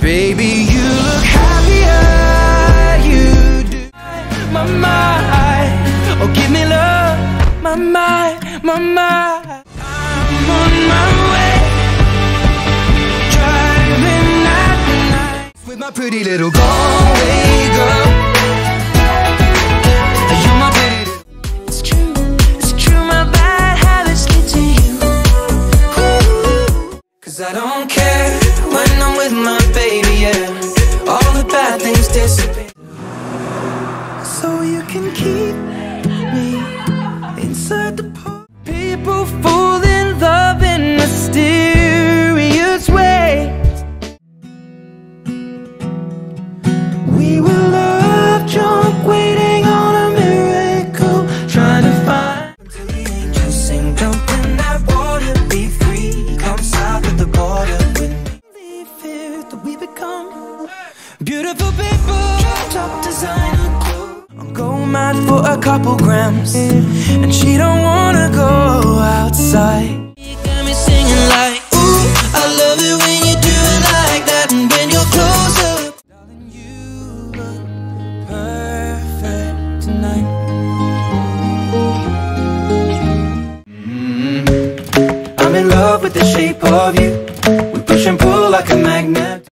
Baby, you look happier, you do. My mind, oh give me love. My mind, my mind. I'm on my way, driving at night with my pretty little Galway girl. You're my pretty little. It's true, my bad habits lead to you. Ooh. 'Cause I don't care when I'm with my baby, yeah. All the bad things disappear. So you can keep me inside the park. People fall in love in mysterious ways. We were love drunk, waiting on a miracle, trying to find until the angels sing, jump in that water, be free, come south of the border with me. Fear that we become beautiful people, top designer clothes. I'll go mad for a couple grams, and she don't wanna go outside. You got me singing like, ooh, I love it when you do it like that, and when you're closer, darling, you look perfect tonight. I'm in love with the shape of you. We push and pull like a magnet.